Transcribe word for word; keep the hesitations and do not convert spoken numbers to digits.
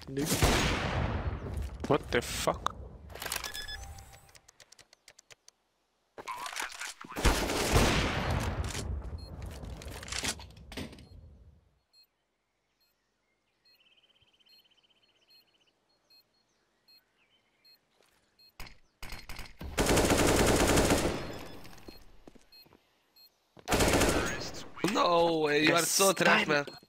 Dude. What the fuck? No way, you are so trash, man.